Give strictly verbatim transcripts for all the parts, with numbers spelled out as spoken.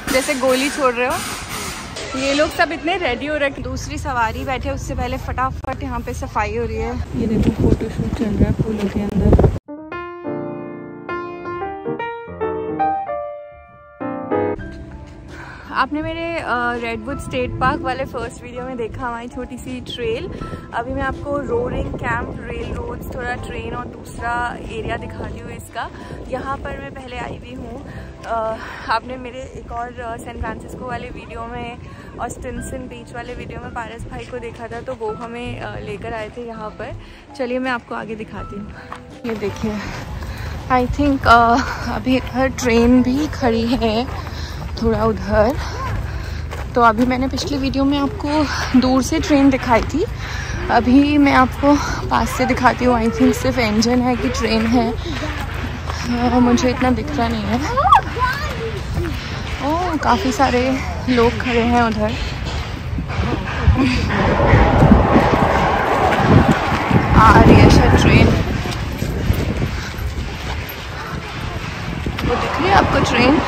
जैसे गोली छोड़ रहे हो। ये लोग सब इतने रेडी हो रहे। दूसरी सवारी बैठे उससे पहले फटाफट यहाँ पे सफाई हो रही है। ये देखो फोटोशूट चल रहा है फूलों के अंदर। आपने मेरे रेडवुड स्टेट पार्क वाले फर्स्ट वीडियो में देखा हमारी छोटी सी ट्रेल। अभी मैं आपको रोरिंग कैंप, रेल रोड्स, थोड़ा ट्रेन और दूसरा एरिया दिखाती हूँ इसका। यहाँ पर मैं पहले आई हुई हूँ। आपने मेरे एक और सैन फ्रांसिस्को वाले वीडियो में और स्टिनसन बीच वाले वीडियो में पारस भाई को देखा था, तो वो हमें लेकर आए थे यहाँ पर। चलिए मैं आपको आगे दिखाती हूँ। ये देखिए, आई थिंक अभी इधर ट्रेन भी खड़ी है थोड़ा उधर। तो अभी मैंने पिछले वीडियो में आपको दूर से ट्रेन दिखाई थी, अभी मैं आपको पास से दिखाती हूँ। आई थिंक सिर्फ इंजन है कि ट्रेन है, आ, मुझे इतना दिख रहा नहीं है। ओह, काफ़ी सारे लोग खड़े हैं उधर। आ रही है शायद ट्रेन, वो दिख रही है आपको ट्रेन?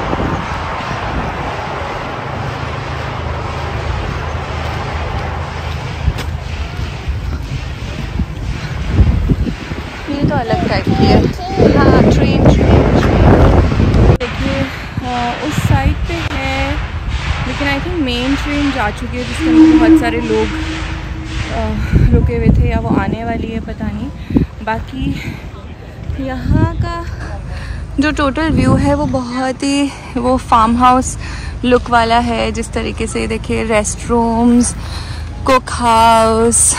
तो अलग टाइप की है। हाँ, ट्रेन ट्रेन ट्रेन देखिए उस साइड पे है, लेकिन आई थिंक मेन ट्रेन जा चुकी है जिसके अंदर बहुत सारे लोग आ, रुके हुए थे, या वो आने वाली है पता नहीं। बाकी यहाँ का जो टोटल व्यू है वो बहुत ही वो फार्म हाउस लुक वाला है। जिस तरीके से देखिए restrooms, cook house,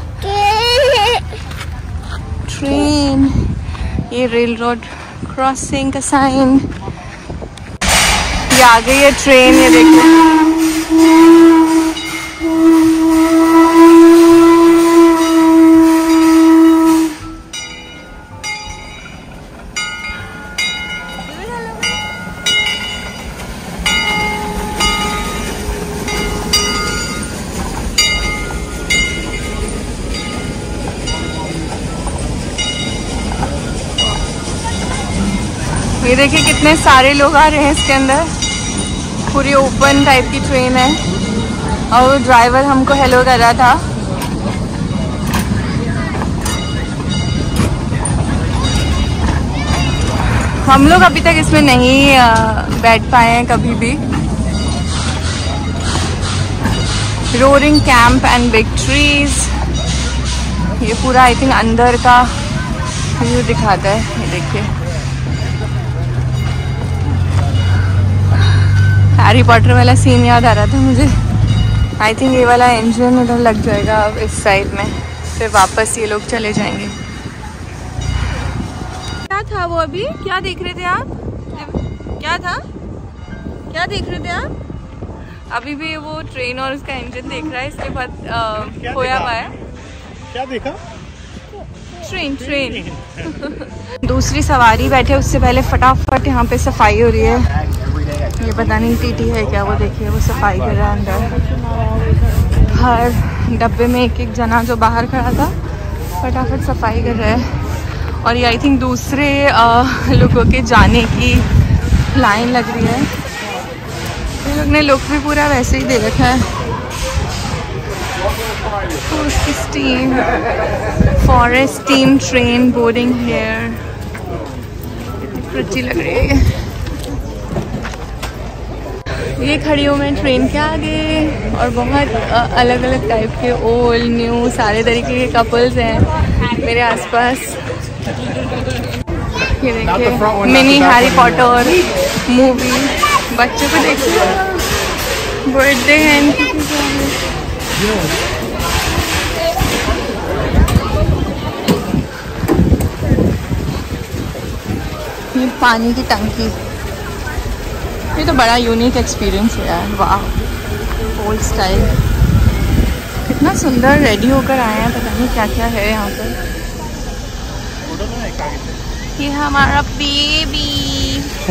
train, ये रेल रोड क्रॉसिंग का साइन, ये आ गई है ट्रेन। ये देखो ये देखिए कितने सारे लोग आ रहे हैं इसके अंदर। पूरी ओपन टाइप की ट्रेन है और ड्राइवर हमको हेलो कर रहा था। हम लोग अभी तक इसमें नहीं बैठ पाए हैं कभी भी। Roaring Camp and Big Trees, ये पूरा आई थिंक अंदर का व्यू दिखाता है। ये देखिए हैरी पॉटर वाला सीन याद आ रहा था मुझे। आई थिंक ये वाला इंजन उधर लग जाएगा अब इस साइड में, फिर वापस ये लोग चले जाएंगे। क्या था वो? अभी क्या देख रहे थे आप? क्या था? क्या देख रहे थे आप? अभी भी वो ट्रेन और उसका इंजन देख रहा है, इसके बाद खोया हुआ है। क्या देखा? ट्रेन ट्रेन दूसरी सवारी बैठे उससे पहले फटाफट यहाँ पे सफाई हो रही है। ये पता नहीं टीटी है क्या, वो देखिए वो सफाई कर रहा है अंदर। हर डब्बे में एक एक जना जो बाहर खड़ा था फटाफट सफाई कर रहा है। और ये आई थिंक दूसरे लोगों के जाने की लाइन लग रही है। ये लोग ने लुक भी पूरा वैसे ही दे रखा है। तो उसकी steam forest steam train boarding here कितनी प्रिटी लग रही है। ये खड़ी हूँ मैं ट्रेन के आगे और बहुत अलग अलग टाइप के ओल्ड न्यू सारे तरीके के कपल्स हैं मेरे आसपास। ये देखिए मिनी हैरी पॉटर मूवी, बच्चों को देखिए बर्थडे है इनकी। ये पानी की टंकी, ये तो बड़ा यूनिक एक्सपीरियंस है यार। वाह, ओल्ड स्टाइल, कितना सुंदर रेडी होकर आए हैं। पता नहीं क्या क्या है यहाँ पर। ये हमारा बेबी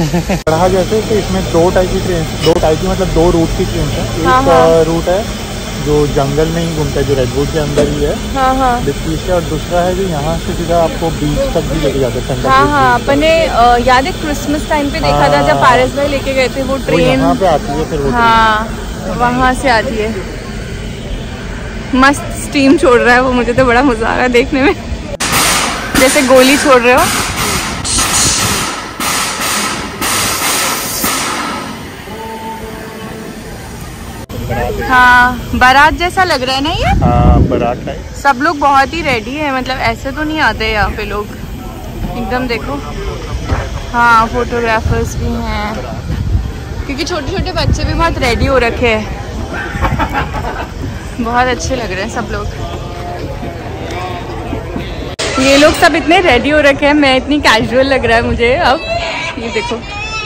जैसे तो इसमें दो टाइप की ट्रेन, दो टाइप की मतलब दो रूट की ट्रेन है। एक हाँ हाँ। रूट है जो जंगल में ही घूमता है, जो रेडवुड के अंदर ही है। हाँ हाँ है। और दूसरा है जो यहाँ से सीधा आपको बीच तक भी लेके जाते हैं। हाँ हाँ अपने याद है क्रिसमस टाइम पे देखा था जब पारस भाई लेके गए थे, वो ट्रेन यहाँ पे आती है फिर वो। हाँ वहाँ से आती है। मस्त स्टीम छोड़ रहा है वो, मुझे तो बड़ा मजा आ रहा है देखने में, जैसे गोली छोड़ रहे हो। हाँ बारात जैसा लग रहा है ना ये। हाँ बारात है। सब लोग बहुत ही रेडी है, मतलब ऐसे तो नहीं आते यहाँ पे लोग एकदम, देखो। हाँ फोटोग्राफर्स भी हैं, क्योंकि छोटे छोटे बच्चे भी बहुत रेडी हो रखे हैं। बहुत अच्छे लग रहे हैं सब लोग। ये लोग सब इतने रेडी हो रखे हैं, मैं इतनी कैजुअल लग रहा है मुझे अब। ये देखो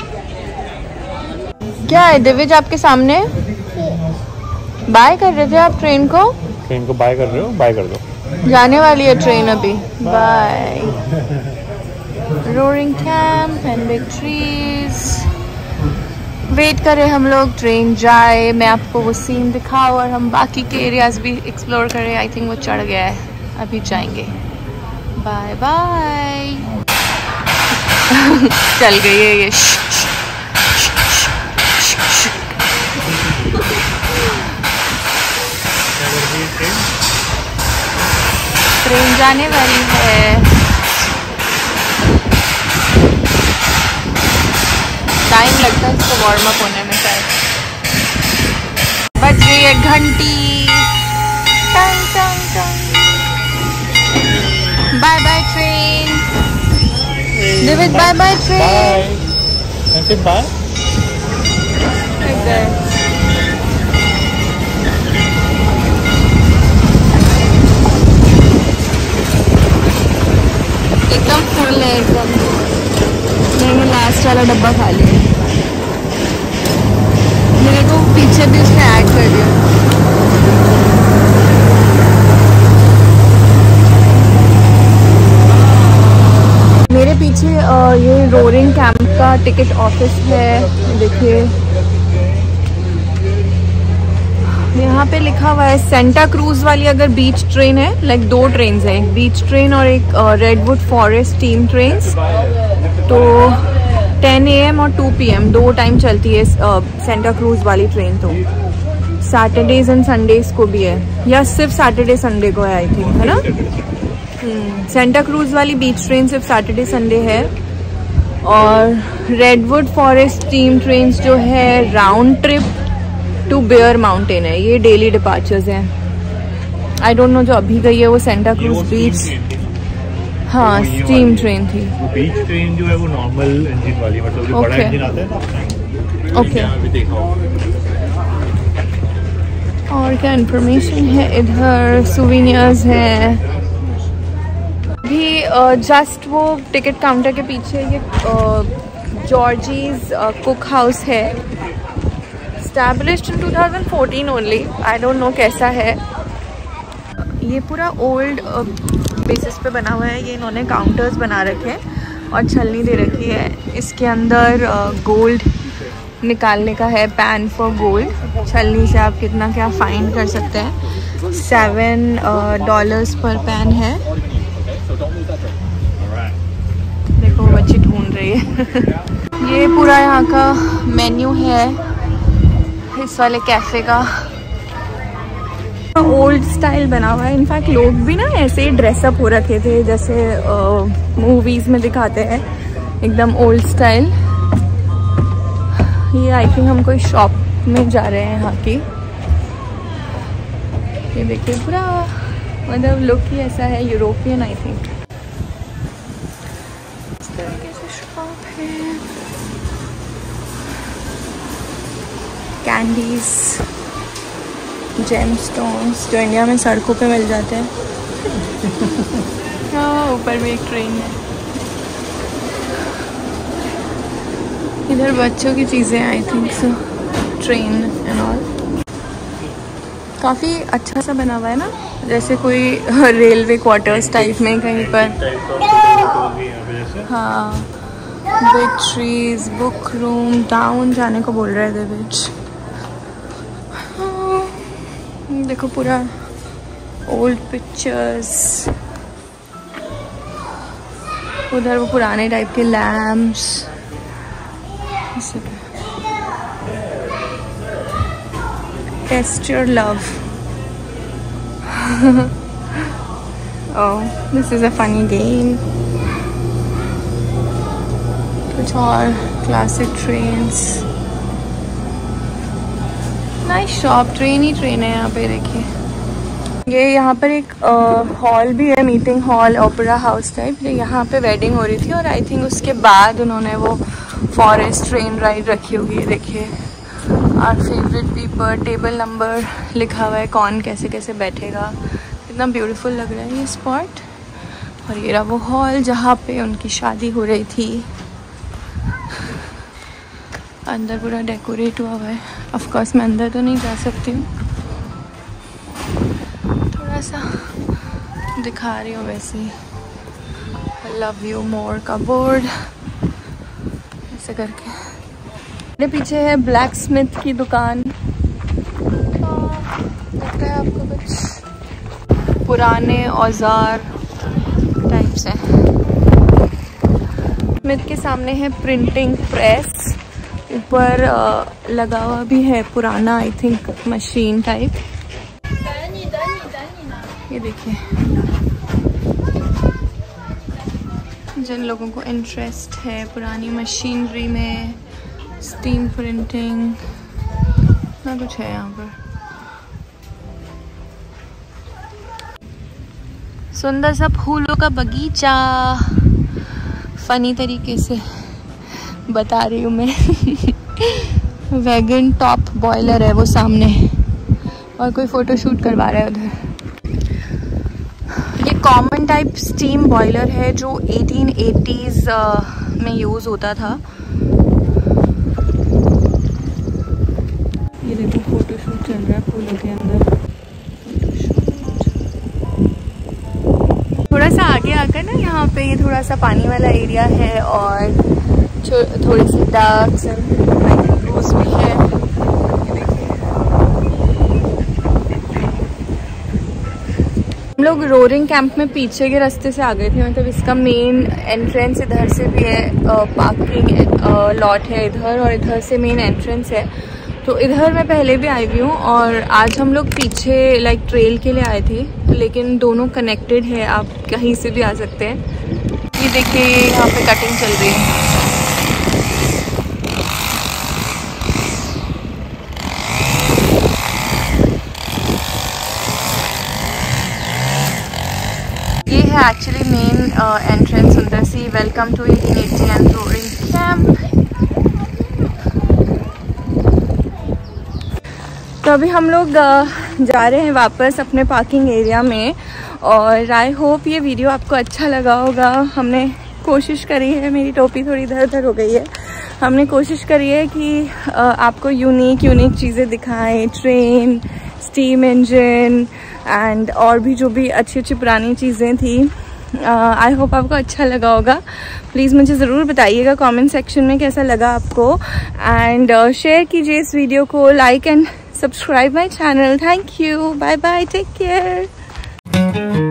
क्या है दिव्यज आपके सामने। बाय कर रहे थे आप ट्रेन को? ट्रेन को बाय कर रहे हो? बाय कर दो। जाने वाली है ट्रेन अभी। Bye. Roaring Camp and Big Trees. Wait करें हम लोग ट्रेन जाए, मैं आपको वो सीन दिखाऊं और हम बाकी के एरियाज भी एक्सप्लोर करें। आई थिंक वो चढ़ गया है, अभी जाएंगे। Bye bye. चल गई है ये। ट्रेन जाने वाली है। टाइम लगता है इसको वार्म अप होने में शायद। बज गई है घंटी। टंग टंग टंग। Bye bye train. Divyaj bye bye train. Bye. एकदम फुल है एकदम। मैंने लास्ट वाला डब्बा खा लिया। मेरे को पीछे भी उसने ऐड कर दिया। मेरे पीछे ये रोरिंग कैंप का टिकट ऑफिस है, देखिए यहाँ पे लिखा हुआ है सेंटा क्रूज वाली अगर बीच ट्रेन है, लाइक दो ट्रेन है, एक बीच ट्रेन और एक रेडवुड फॉरेस्ट टीम ट्रेन, तो टेन ए एम और टू पी एम दो टाइम चलती है सेंटा क्रूज वाली ट्रेन। तो सैटरडेज एंड संडेज को भी है, या सिर्फ सैटरडे संडे को है आई थिंक, है ना। सेंटा क्रूज वाली बीच ट्रेन सिर्फ सैटरडे संडे है, और रेडवुड फॉरेस्ट टीम ट्रेन जो है round trip to Bear Mountain है, ये डेली डिपार्चर्स हैं। आई डोंट नो जो अभी गई है वो सेंटा क्रूज बीच। हाँ स्टीम ट्रेन थी। बीच ट्रेन जो है वो नॉर्मल इंजन वाली, मतलब जो बड़ा इंजन आता है ना। ओके और क्या इंफॉर्मेशन है इधर, सुवेनियर्स हैं। भी जस्ट वो टिकट काउंटर के पीछे ये जॉर्जीज कुक हाउस है, established in two thousand fourteen only. I don't know कैसा है। ये पूरा ओल्ड बेसिस पे बना हुआ है, ये इन्होंने काउंटर्स बना रखे हैं और छलनी दे रखी है। इसके अंदर गोल्ड निकालने का है, पैन फॉर गोल्ड। छलनी से आप कितना क्या फाइंड कर सकते हैं। सेवन डॉलर्स पर पैन है। देखो बच्ची ढूंढ रही है। ये पूरा यहाँ का मेन्यू है इस वाले कैफे का। ओल्ड स्टाइल बना हुआ है। इनफैक्ट लोग भी ना ऐसे ही ड्रेसअप हो रखे थे जैसे मूवीज में दिखाते हैं, एकदम ओल्ड स्टाइल। ये आई थिंक हम कोई शॉप में जा रहे हैं यहाँ की। ये देखिए पूरा मतलब लुक ही ऐसा है यूरोपियन आई थिंक। इस तरीके से शॉप है। कैंडीज, जेम स्टोन्स जो इंडिया में सड़कों पे मिल जाते हैं। हाँ ऊपर में एक ट्रेन है। इधर बच्चों की चीज़ें I think so, train and all. काफ़ी अच्छा सा बना हुआ है ना, जैसे कोई रेलवे क्वार्टर्स टाइप में कहीं पर। हाँ Big Trees, book room, down जाने को बोल रहे थे बीच। देखो पूरा ओल्ड पिक्चर्स, उधर वो पुराने टाइप के lamps. Test your love. Oh, this is a funny game. कुछ और classic trains, nice shop. Train ही ट्रेन है यहाँ पे, देखिए। ये यहाँ पर एक हॉल भी है, meeting hall, opera house type. यहाँ पे वेडिंग हो रही थी और आई थिंक उसके बाद उन्होंने वो फॉरेस्ट ट्रेन राइड रखी होगी। देखिए, our favourite people, table number लिखा हुआ है, कौन कैसे कैसे बैठेगा। इतना ब्यूटीफुल लग रहा है ये स्पॉट। और ये रहा वो हॉल जहाँ पे उनकी शादी हो रही थी। अंदर पूरा डेकोरेट हुआ हुआ है। ऑफ कोर्स मैं अंदर तो नहीं जा सकती हूँ, थोड़ा सा दिखा रही हूँ वैसे ही। लव यू मोर का बोर्ड ऐसे करके। मेरे पीछे है ब्लैक स्मिथ की दुकान। लगता है आपको कुछ पुराने औजार टाइप्स हैं। स्मिथ के सामने है प्रिंटिंग प्रेस, ऊपर लगा हुआ भी है पुराना आई थिंक मशीन टाइप। ये देखिए, जिन लोगों को इंटरेस्ट है पुरानी मशीनरी में, स्टीम प्रिंटिंग, ना कुछ है यहाँ पर। सुंदर सा फूलों का बगीचा, फनी तरीके से बता रही हूँ मैं। वैगन टॉप बॉयलर है वो सामने, और कोई फोटो शूट करवा रहा है उधर। ये कॉमन टाइप स्टीम बॉयलर है जो एटीन एटीज़ में यूज़ होता था। ये देखो फोटो शूट चल रहा है फूलों के अंदर। थोड़ा सा आगे आकर ना यहाँ पे ये थोड़ा सा पानी वाला एरिया है, और थोड़े से डक्स एंड रोज भी है। हम लोग रोरिंग कैंप में पीछे के रास्ते से आ गए थे, मतलब इसका मेन एंट्रेंस इधर से भी है, पार्किंग लॉट है इधर, और इधर से मेन एंट्रेंस है। तो इधर मैं पहले भी आई हुई हूँ, और आज हम लोग पीछे लाइक ट्रेल के लिए आए थे, लेकिन दोनों कनेक्टेड है, आप कहीं से भी आ सकते हैं। ये देखिए यहाँ पे कटिंग चल रही है। ये है एक्चुअली मेन एंट्रेंस सुंदर सी। Welcome to eighteen eighty and Roaring Camp. तो अभी हम लोग uh, जा रहे हैं वापस अपने पार्किंग एरिया में, और आई होप ये वीडियो आपको अच्छा लगा होगा। हमने कोशिश करी है, मेरी टोपी थोड़ी इधर उधर हो गई है, हमने कोशिश करी है कि uh, आपको यूनिक यूनिक चीज़ें दिखाएं, ट्रेन, स्टीम इंजन एंड और भी जो भी अच्छी अच्छी पुरानी चीज़ें थी। आई होप आपको अच्छा लगा होगा। प्लीज़ मुझे ज़रूर बताइएगा कमेंट सेक्शन में कैसा लगा आपको, एंड शेयर कीजिए इस वीडियो को, like and subscribe my channel. Thank you, bye bye, take care.